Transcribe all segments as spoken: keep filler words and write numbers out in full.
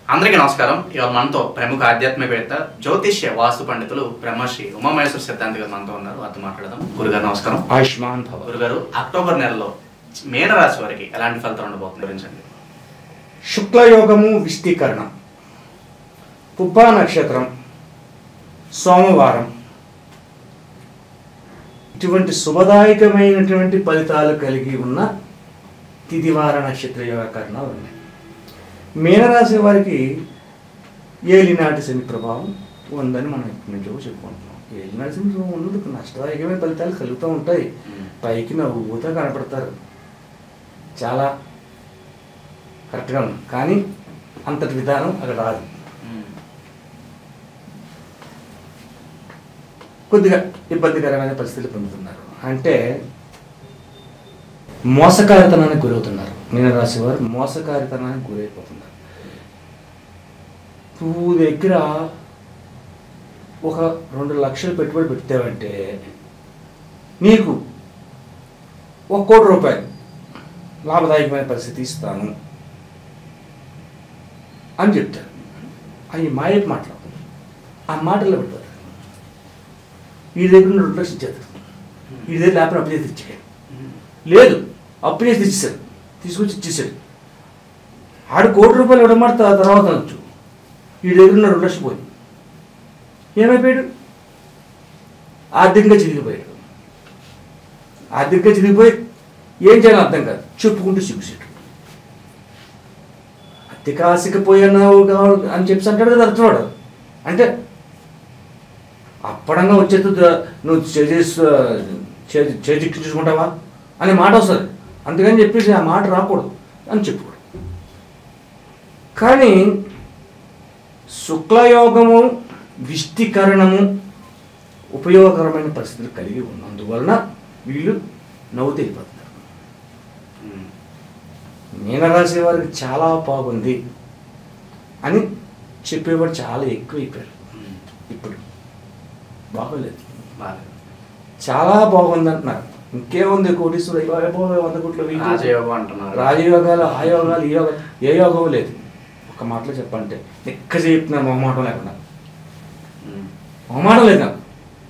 అందరికీ నమస్కారం. ఇవాళ మనతో ప్రముఖ ఆధ్యాత్మికవేత్త జ్యోతిష్య వాస్తు పండితులు బ్రహ్మశ్రీ ఉమామహేశ్వర సిద్ధాంతి గారు మనతో ఉన్నారు. వారితో మాట్లాడదాం. గురుగారు నమస్కారం. ఆయుష్మాన్ భవ. గురుగారు, అక్టోబర్ నెలలో మీనరాశి వారికి ఎలాంటి ఫలితాలు ఉండబోతుంది వివరించండి. శుక్లయోగము విస్తీకరణం, పుబ్బా నక్షత్రం, సోమవారం, ఇటువంటి శుభదాయకమైనటువంటి ఫలితాలు కలిగి ఉన్న తిదివార నక్షత్ర యోగకరణాలు ఉన్నాయి. మీనరాశి వారికి ఏలినాటి శని ప్రభావం ఉందని మనం ఇప్పటి నుంచో చెప్పుకుంటున్నాం. ఏలినాటి శని ప్రభావం ఉన్నందుకు నష్టదాయకమైన ఫలితాలు కలుగుతూ ఉంటాయి. పైకి నవ్వుతో కనపడతారు, చాలా కరెక్ట్గా ఉంది, కానీ అంతటి విధానం అక్కడ రాదు. కొద్దిగా ఇబ్బందికరమైన పరిస్థితులు పొందుతున్నారు. అంటే మోసకారితనానికి గురవుతున్నారు. మీనరాశి వారు మోసకారితనానికి గురైపోతున్నారు. నువ్వు దగ్గర ఒక రెండు లక్షలు పెట్టుబడి పెట్టావంటే నీకు ఒక కోటి రూపాయలు లాభదాయకమైన పరిస్థితి ఇస్తాను అని చెప్తారు. అవి మాయపు మాటలు. ఆ మాటల్లో పెట్టారు. ఈ దగ్గర రెండు లక్షలు ఇచ్చేస్తారు, ఈ దగ్గర లేకపోతే అప్పు చేసి ఇచ్చాడు. లేదు, అప్పు చేసి ఇచ్చేసాడు, తీసుకొచ్చి ఇచ్చేసాడు. ఆడు కోటి రూపాయలు ఇవ్వడమాట తర్వాత అనొచ్చు. ఈ దగ్గర ఉన్న రెండు లక్షలు పోయి ఏమైపోయాడు? ఆర్థికంగా చిరిగిపోయాడు. ఆర్థికంగా చిరిగిపోయి ఏం చేయాలో అర్థం కాదు, చెప్పుకుంటూ సిగ్గుసేటు. అతి కాసికపోయినావు అని చెప్పి అంటాడు కదా అర్థవాడు. అంటే అప్పడంగా వచ్చేది నువ్వు చేజిక్కించుకుంటావా అనే మాట వస్తుంది. అందుకని చెప్పేసి ఆ మాట రాకూడదు అని చెప్పుకోడు. కానీ శుక్లయోగము విస్తీకరణము ఉపయోగకరమైన పరిస్థితులు కలిగి ఉన్నందువలన వీళ్ళు నవ్వుతూ వెళ్ళిపోతున్నారు. మీనరాశి వారికి చాలా బాగుంది అని చెప్పేవాడు చాలా ఎక్కువైపోయారు. ఇప్పుడు బాగోలేదు, చాలా బాగుంది అంటున్నారు. ఇంకేముంది, కోటీశ్వరు వంద కోట్లు రాజయోగాలు, ఆ యోగాలు, ఈ యోగాలు, ఏ యోగం లేదు. ఒక మాటలో చెప్పంటే ఎక్క చెప్తున్నారు, మొహమాటం లేకుండా. మొహమాటం లేదు నాకు.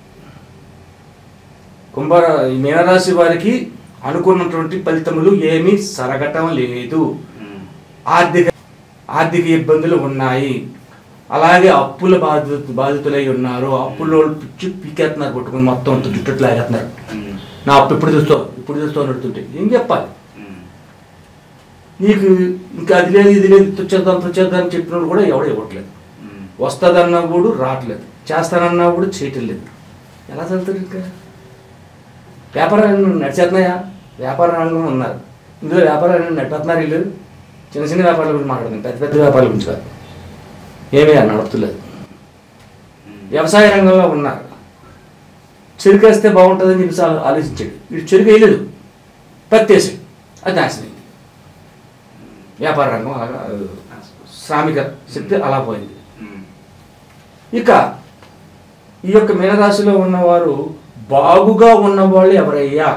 కుంభరా మీనరాశి వారికి అనుకున్నటువంటి ఫలితములు ఏమీ సరగటం లేదు. ఆర్థిక ఆర్థిక ఇబ్బందులు ఉన్నాయి. అలాగే అప్పుల బాధితు బాధితులై ఉన్నారు. అప్పుల్లో పిచ్చి పీకేస్తున్నారు, కొట్టుకుని మొత్తం అంత జుట్టు లాగేస్తున్నారు. నా అప్పు ఇప్పుడు చూస్తావు ఇప్పుడు చూస్తావు నడుతుంటే ఏం చెప్పాలి నీకు? ఇంకా అది లేదు ఇది లేదు, తుచ్చేద్దాం తుచ్చేద్దాం అని చెప్పినప్పుడు కూడా ఎవడు ఇవ్వట్లేదు. వస్తుందన్నా కూడా రావట్లేదు, చేస్తానన్నా కూడా చేయటం లేదు. ఎలా చదువుతారు? ఇంకా వ్యాపారాలు నడిచేస్తున్నాయా? వ్యాపార రంగం ఉన్నారు, ఇందులో వ్యాపారాలు నడిపేస్తున్నారు. వీళ్ళు చిన్న చిన్న వ్యాపారాల గురించి మాట్లాడుతున్నారు, పెద్ద పెద్ద వ్యాపారాల గురించి కాదు. ఏమీ నడుపుతులేదు. వ్యవసాయ రంగంలో ఉన్నారు, చెరుకు వేస్తే బాగుంటుందని చెప్పి ఆలోచించాడు. వీడు చెరుకు వేయలేదు, పత్తి వేసాడు, అది నాశనం. వ్యాపార రంగం అలాగా, శ్రామిక శక్తి అలా పోయింది. ఇక ఈ యొక్క మీనరాశిలో ఉన్నవారు బాగుగా ఉన్నవాళ్ళు ఎవరయ్యా?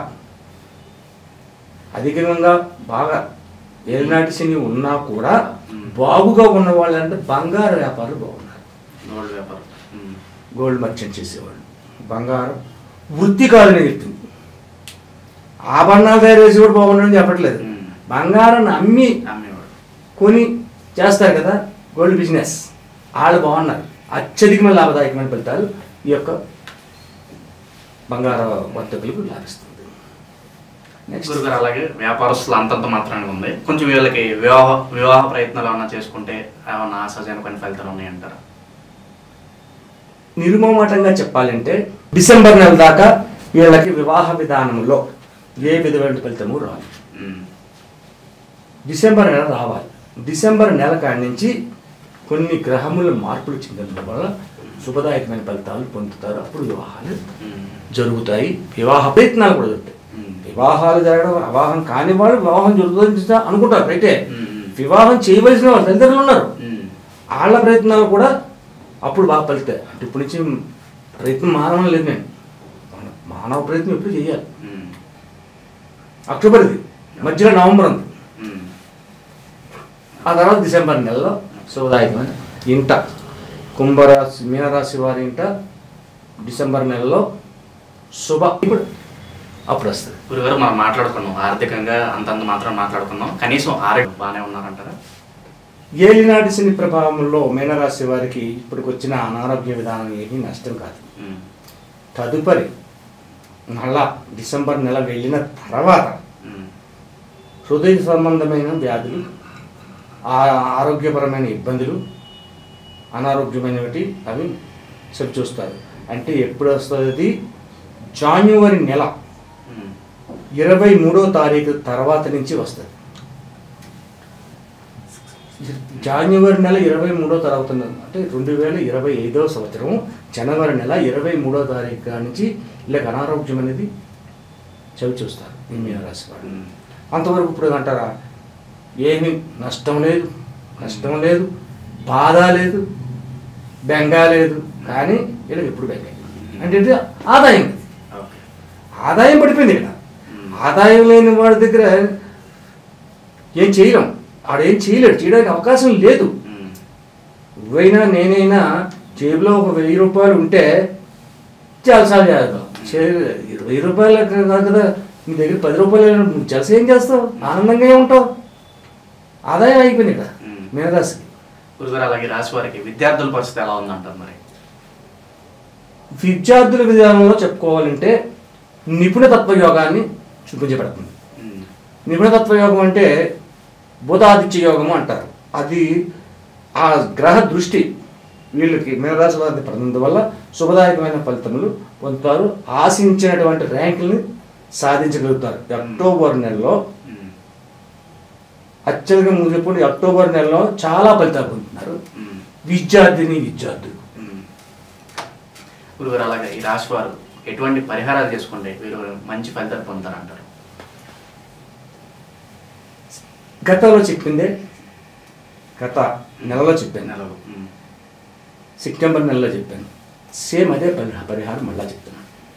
అధికంగా బాగా ఏలినాటి శని ఉన్నా కూడా బాగుగా ఉన్నవాళ్ళు అంటే బంగారు వ్యాపారులు బాగున్నారు. గోల్డ్ వ్యాపారం, గోల్డ్ మర్చెంట్ చేసేవాళ్ళు, బంగారం వృత్తికారుని చెప్తుంది. ఆభరణాలు తయారు చేసి కూడా బాగుండని చెప్పట్లేదు. బంగారాన్ని అమ్మి కొని చేస్తారు కదా గోల్డ్ బిజినెస్, వాళ్ళు బాగున్నారు. అత్యధికమైన లాభదాయకమైన ఫలితాలు ఈ యొక్క బంగార వర్తకులకు లాభిస్తుంది. నెక్స్ట్ గురుగారు, అలాగే వ్యాపారస్తులు అంతంత మాత్రాన్ని ఉంది. కొంచెం వీళ్ళకి వివాహ వివాహ ప్రయత్నాలు ఏమన్నా చేసుకుంటే ఏమన్నా ఆశాజనకమైన ఫలితాలు ఉన్నాయంటారా? నిర్మోమటంగా చెప్పాలంటే డిసెంబర్ నెల దాకా వీళ్ళకి వివాహ విధానంలో ఏ విధమైన ఫలితము రాదు. డిసెంబర్ నెల రావాలి. డిసెంబర్ నెల కాడి నుంచి కొన్ని గ్రహముల మార్పులు చెందడం వల్ల శుభదాయకమైన ఫలితాలు పొందుతారు. అప్పుడు వివాహాలు జరుగుతాయి, వివాహ ప్రయత్నాలు కూడా జరుగుతాయి. వివాహాలు జరగడం, వివాహం కాని వాళ్ళు వివాహం జరుగుతుంది అనుకుంటారు. అయితే వివాహం చేయవలసిన వాళ్ళు తల్లిదండ్రులు ఉన్నారు, వాళ్ళ ప్రయత్నాలు కూడా అప్పుడు బాగా ఫలితాయి. అంటే ఇప్పటి నుంచి ప్రయత్నం మానవం లేదు. నేను మానవ ప్రయత్నం ఎప్పుడు చేయాలి. అక్టోబర్ ఇది, మధ్యలో నవంబర్ ఉంది, ఆ తర్వాత డిసెంబర్ నెలలో శుభదాయకమైన ఇంట కుంభరాశి మీనరాశి వారి ఇంట డిసెంబర్ నెలలో శుభ ఇప్పుడు అప్పుడు వస్తుంది. గురుగారు మనం మాట్లాడుకున్నాం ఆర్థికంగా అంతంత మాత్రం మాట్లాడుకున్నాం, కనీసం ఆరోగ్యం బాగానే ఉన్నారంటారా? ఏలినాటి శని ప్రభావంలో మీనరాశి వారికి ఇప్పటికి వచ్చిన అనారోగ్య విధానం ఏమీ నష్టం కాదు. తదుపరి మళ్ళా డిసెంబర్ నెల వెళ్ళిన తర్వాత హృదయ సంబంధమైన వ్యాధులు, ఆరోగ్యపరమైన ఇబ్బందులు, అనారోగ్యమైనవి అవి సరి చూస్తారు. అంటే ఎప్పుడు వస్తుంది? జాన్యువరి నెల ఇరవై మూడో తారీఖు తర్వాత నుంచి వస్తుంది. జాన్యువరి నెల ఇరవై మూడో తర్వాత అంటే రెండు వేల ఇరవై ఐదవ సంవత్సరం జనవరి నెల ఇరవై మూడో తారీఖు నుంచి ఇలా అనారోగ్యం అనేది చవి చూస్తారు ఈ మీనరాశి వాడు. అంతవరకు ఇప్పుడు అంటారా ఏమీ నష్టం లేదు, నష్టం లేదు, బాధ లేదు, బెంగ లేదు. కానీ ఇలా ఎప్పుడు బెంగ అంటే ఆదాయం ఆదాయం పడిపోయింది. ఇక్కడ ఆదాయం లేని వాడి దగ్గర ఏం చేయలేం, ఆడేం చేయలేడు, చేయడానికి అవకాశం లేదు. నువ్వైనా నేనైనా జేబులో ఒక వెయ్యి రూపాయలు ఉంటే చాలాసార్లు చేద్దాం. వెయ్యి రూపాయలు కాదు కదా, నీ దగ్గర పది రూపాయలు నువ్వు జలస ఏం చేస్తావు? ఆనందంగా ఉంటావు. ఆదాయం అయిపోయింది కదా మీనరాశికి. గురుగారు అలాగే రాశి వారికి విద్యార్థుల పరిస్థితి ఎలా ఉందంటారు? మరి విద్యార్థుల విధానంలో చెప్పుకోవాలంటే నిపుణతత్వ యోగాన్ని చూపించబడుతుంది. నిపుణతత్వ యోగం అంటే బుధాదిత్య యోగము అంటారు. అది ఆ గ్రహ దృష్టి వీళ్ళకి మీనరాశి వారిని పడినందువల్ల శుభదాయకమైన ఫలితములు పొందుతారు. ఆశించినటువంటి ర్యాంకుల్ని సాధించగలుగుతారు. అక్టోబర్ నెలలో అత్యధిక ముందు చెప్పండి, అక్టోబర్ నెలలో చాలా ఫలితాలు పొందుతున్నారు విద్యార్థిని విద్యార్థులు. గురుగారు అలాగే ఈ రాశి వారు ఎటువంటి పరిహారాలు చేసుకుంటే వీరు మంచి ఫలితాలు పొందుతారంటారు? గతంలో చెప్పిందే గత నెలలో చెప్పాను, నెలలో సెప్టెంబర్ నెలలో చెప్పాను. సేమ్ అదే పరిహారం మళ్ళా చెప్తున్నాను.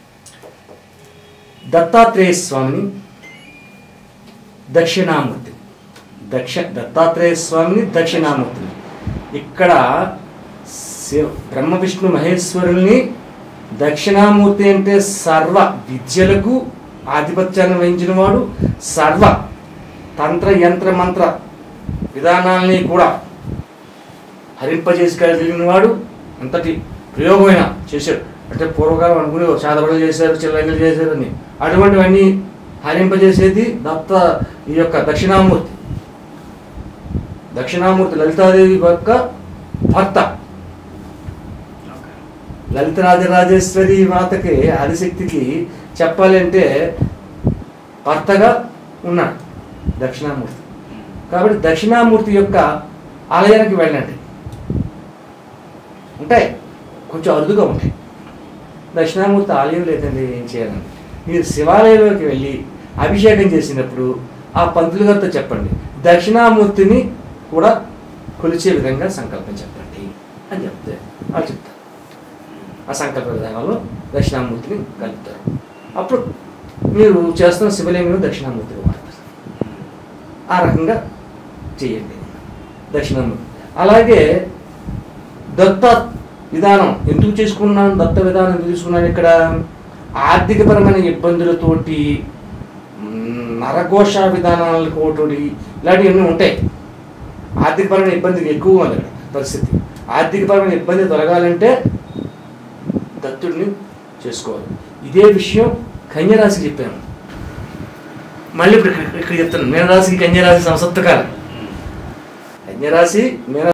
దత్తాత్రేయ స్వామిని దక్షిణామూర్తి దక్ష దత్తాత్రేయ స్వామిని దక్షిణామూర్తిని ఇక్కడ శివ బ్రహ్మ విష్ణు మహేశ్వరుల్ని దక్షిణామూర్తి అంటే సర్వ విద్యలకు ఆధిపత్యాన్ని వహించిన వాడు, సర్వ తంత్ర యంత్ర మంత్ర విధానాల్ని కూడా హరింపజేసి కలిగిన వాడు. అంతటి ప్రయోగమైన చేశాడు. అంటే పూర్వకాలం అనుకుని శాతబడులు చేశారు, చిల్లంగలు చేశారు అని, అటువంటివన్నీ హరింపజేసేది దత్త ఈ యొక్క దక్షిణామూర్తి. దక్షిణామూర్తి లలితాదేవి యొక్క భర్త. లలితరాజరాజేశ్వరి మాతకి ఆదిశక్తికి చెప్పాలి అంటే భర్తగా ఉన్నాడు దక్షిణామూర్తి. కాబట్టి దక్షిణామూర్తి యొక్క ఆలయానికి వెళ్ళండి. ఉంటాయి, కొంచెం అరుదుగా ఉంటాయి. దక్షిణామూర్తి ఆలయం లేదండి, ఏం చేయాలండి? మీరు శివాలయంలోకి వెళ్ళి అభిషేకం చేసినప్పుడు ఆ పంతులు గారితో చెప్పండి, దక్షిణామూర్తిని కూడా కొలిచే విధంగా సంకల్పం చెప్పండి అని చెప్తే వాళ్ళు చెప్తారు. ఆ సంకల్ప విధానంలో దక్షిణామూర్తిని కలుపుతారు. అప్పుడు మీరు చేస్తున్న శివలింగం దక్షిణామూర్తిగా మారుతారు. ఆ రకంగా చేయండి దక్షిణామూర్తి. అలాగే దత్త విధానం ఎందుకు చేసుకున్నాను, దత్త విధానం ఎందుకు తీసుకున్నాను? ఇక్కడ ఆర్థికపరమైన ఇబ్బందులతోటి, నరఘోష విధానాలతోటి ఇలాంటివన్నీ ఉంటాయి. ఆర్థికపరమైన ఇబ్బంది ఎక్కువగా ఉంది పరిస్థితి. ఆర్థికపరమైన ఇబ్బంది తొలగాలంటే దత్తుడిని చేసుకోవాలి. ఇదే విషయం కన్యరాశికి చెప్పాను. మళ్ళీ ఇప్పుడు ఇక్కడ చెప్తాను. మీనరాశికి కన్యరాశి సంసప్తకాలం. కన్యరాశి మీన